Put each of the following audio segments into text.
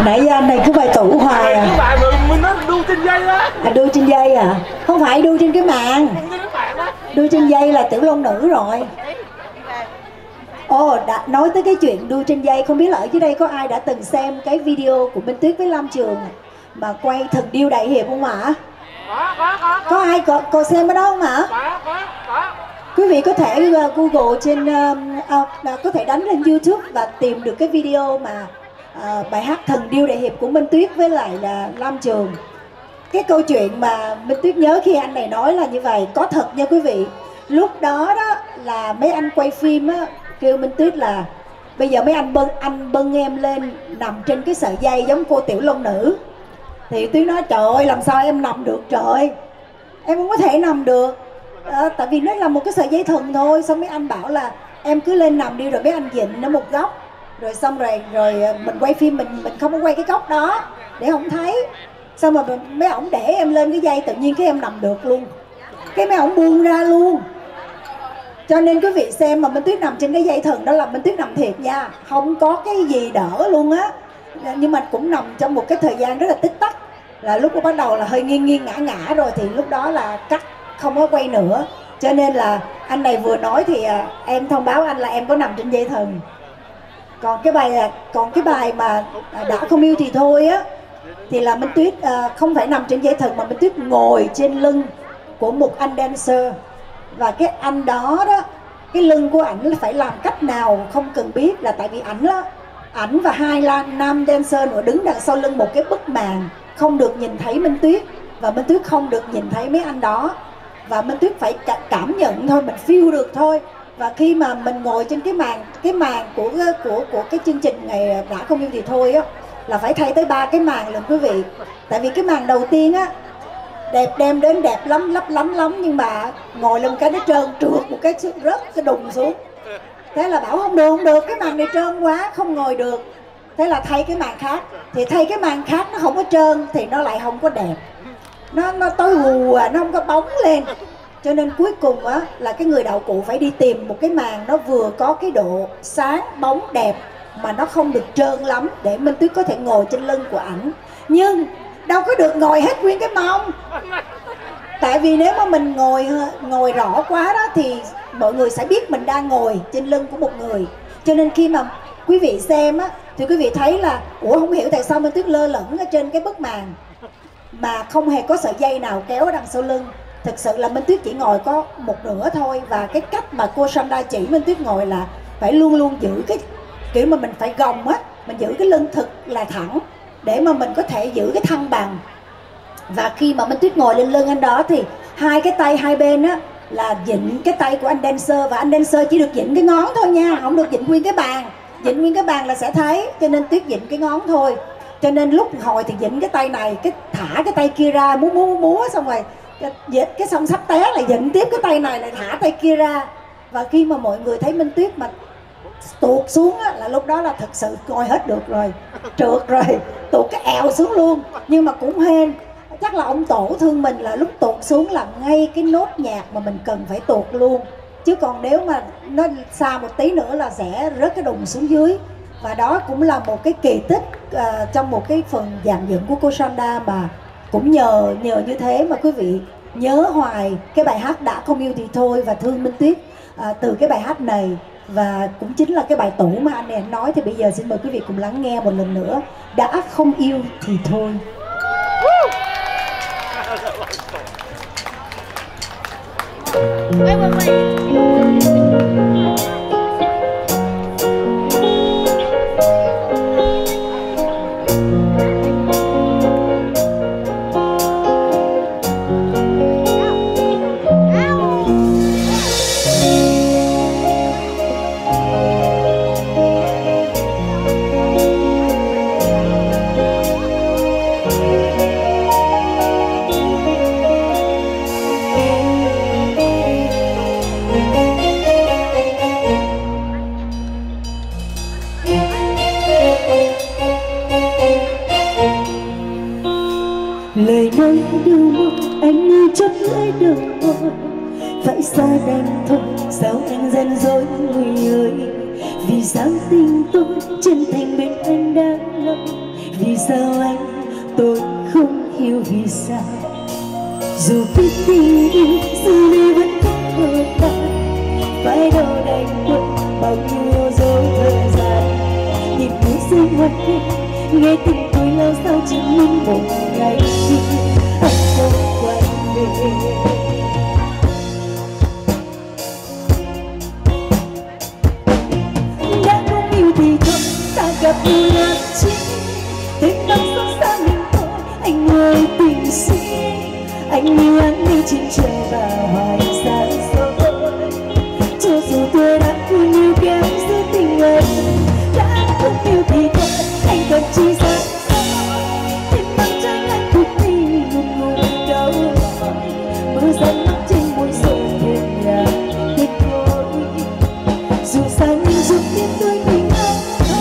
Nãy giờ anh này cứ bài tủ hoài à. Cái bài mình nó đu trên dây đó. À, đu trên dây à? Không phải đu trên cái màn. Đu trên dây là Tiểu Long Nữ rồi. Ồ, nói tới cái chuyện đu trên dây, không biết là ở dưới đây có ai đã từng xem cái video của Minh Tuyết với Lam Trường mà quay Thần Điêu Đại Hiệp không ạ? Có ai có xem ở đó không ạ? Có. Quý vị có thể Google trên có thể đánh lên YouTube và tìm được cái video mà bài hát Thần Điêu Đại Hiệp của Minh Tuyết với lại là Lam Trường. Cái câu chuyện mà Minh Tuyết nhớ khi anh này nói là như vậy, có thật nha quý vị. Lúc đó đó là mấy anh quay phim á, kêu Minh Tuyết là bây giờ mấy anh bưng em lên nằm trên cái sợi dây giống cô Tiểu Long Nữ. Thì Tuyết nói trời ơi làm sao em nằm được trời, em không có thể nằm được. Tại vì nó là một cái sợi dây thừng thôi. Xong mấy anh bảo là em cứ lên nằm đi, rồi mấy anh dịnh nó một góc. Rồi xong rồi mình quay phim mình không có quay cái góc đó để không thấy. Xong rồi mấy ổng để em lên cái dây, tự nhiên cái em nằm được luôn. Cái mấy ổng buông ra luôn. Cho nên quý vị xem mà Minh Tuyết nằm trên cái dây thừng đó là Minh Tuyết nằm thiệt nha, không có cái gì đỡ luôn á. Nhưng mà cũng nằm trong một cái thời gian rất là tích tắc. Là lúc bắt đầu là hơi nghiêng ngã rồi thì lúc đó là cắt, không có quay nữa. Cho nên là anh này vừa nói thì em thông báo anh là em có nằm trên dây thừng. Còn cái bài mà đã không yêu thì thôi á, thì là Minh Tuyết không phải nằm trên dây thừng mà Minh Tuyết ngồi trên lưng của một anh dancer. Và cái anh đó đó, cái lưng của ảnh là phải làm cách nào không cần biết, là tại vì ảnh và hai nam dancer nữa đứng đằng sau lưng một cái bức màn, không được nhìn thấy Minh Tuyết và Minh Tuyết không được nhìn thấy mấy anh đó. Và Minh Tuyết phải cảm nhận thôi, mình feel được thôi. Và khi mà mình ngồi trên cái màn của cái chương trình Ngày Đã Không Yêu Thì Thôi á, là phải thay tới 3 cái màn lần quý vị. Tại vì cái màn đầu tiên á đẹp, đem đến đẹp lắm, lấp lắm, nhưng mà ngồi lên cái nó trơn trượt một cái rớt cái đùng xuống. Thế là bảo không được, cái màn này trơn quá không ngồi được. Thế là thay cái màn khác. Thì thay cái màn khác nó không có trơn thì nó lại không có đẹp, nó tối hù, nó không có bóng lên. Cho nên cuối cùng á là cái người đạo cụ phải đi tìm một cái màn nó vừa có cái độ sáng bóng đẹp mà nó không được trơn lắm, để Minh Tuyết có thể ngồi trên lưng của ảnh. Nhưng đâu có được ngồi hết nguyên cái mông. Tại vì nếu mà mình ngồi rõ quá đó thì mọi người sẽ biết mình đang ngồi trên lưng của một người. Cho nên khi mà quý vị xem á thì quý vị thấy là ủa không hiểu tại sao Minh Tuyết lơ lửng ở trên cái bức màn mà không hề có sợi dây nào kéo ở đằng sau lưng. Thực sự là Minh Tuyết chỉ ngồi có một nửa thôi. Và cái cách mà cô Sandra chỉ Minh Tuyết ngồi là phải luôn luôn giữ cái kiểu mà mình phải gồng á, mình giữ cái lưng thật là thẳng để mà mình có thể giữ cái thăng bằng. Và khi mà Minh Tuyết ngồi lên lưng anh đó thì hai cái tay hai bên á là dịnh cái tay của anh dancer, và anh dancer chỉ được dịnh cái ngón thôi nha, không được dịnh nguyên cái bàn. Dịnh nguyên cái bàn là sẽ thấy, cho nên Tuyết dịnh cái ngón thôi. Cho nên lúc hồi thì dịnh cái tay này, thả cái tay kia ra, múa xong rồi cái xong sắp té lại dịnh tiếp cái tay này, lại thả tay kia ra. Và khi mà mọi người thấy Minh Tuyết mà tuột xuống á, là lúc đó là thật sự coi hết được rồi, trượt rồi, tuột cái eo xuống luôn. Nhưng mà cũng hên, chắc là ông tổ thương mình là lúc tuột xuống là ngay cái nốt nhạc mà mình cần phải tuột luôn. Chứ còn nếu mà nó xa một tí nữa là sẽ rớt cái đùng xuống dưới. Và đó cũng là một cái kỳ tích trong một cái phần dàn dựng của cô Sandra, mà cũng nhờ như thế mà quý vị nhớ hoài cái bài hát Đã Không Yêu Thì Thôi và thương Minh Tuyết từ cái bài hát này. Và cũng chính là cái bài tủ mà anh này nói. Thì bây giờ xin mời quý vị cùng lắng nghe một lần nữa Đã Không Yêu Thì Thôi. Lời nói đưa mong anh như chấp lấy đời, phải xa đành thôi sao anh gian dối người ơi. Vì sáng tình tôi chân thành bên anh đã lâu, Vì sao anh, tôi không hiểu vì sao. Dù biết tình yêu xưa nay vẫn có hơn ta, phải đâu đành quên bao nhiêu dối thời gian. Nhìn mũi rơi ngoài kia, nghe tình tôi lao sao chứng minh một ngày kia anh không quay về. Đã không yêu thì thôi, ta gặp nhau làm chi, thêm năm xót xa mình thôi. Anh ơi tình sĩ, anh yêu anh đi trên trời và hoài xa xôi. Cho dù tôi đã quên yêu kéo giữa tình ấy, đã không yêu thì thôi, anh cần chi xa xôi. Thêm năm trái anh cuộc tình ngùng ngùng đau mỏi, mưa rơi mắt trên môi rồi thềm nhà tuyệt vời. Dù xa nhưng giúp tim tôi mình anh thôi.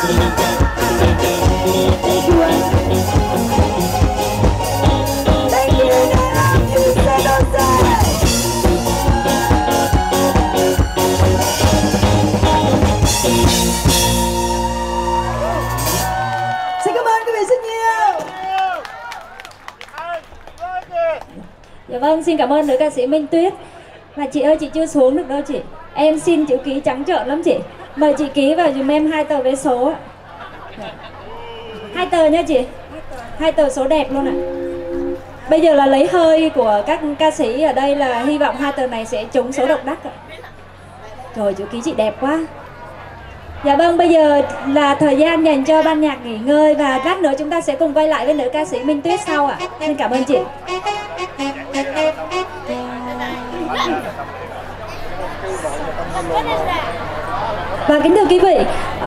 Xin cảm ơn quý vị rất nhiều. Dạ vâng, xin cảm ơn nữ ca sĩ Minh Tuyết. Mà chị ơi, chị chưa xuống được đâu chị. Em xin chữ ký trắng trợn lắm chị. Mời chị ký vào dùm em 2 tờ vé số ạ. 2 tờ nha chị. 2 tờ số đẹp luôn ạ. Bây giờ là lấy hơi của các ca sĩ ở đây, là hy vọng 2 tờ này sẽ trúng số độc đắc ạ. Trời, chữ ký chị đẹp quá. Dạ vâng, bây giờ là thời gian dành cho ban nhạc nghỉ ngơi, và lát nữa chúng ta sẽ cùng quay lại với nữ ca sĩ Minh Tuyết sau ạ. Xin cảm ơn chị. Và kính thưa quý vị,